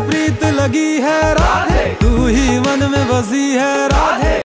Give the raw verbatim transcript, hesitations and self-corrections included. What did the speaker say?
प्रीत लगी है राधे, तू ही मन में बसी है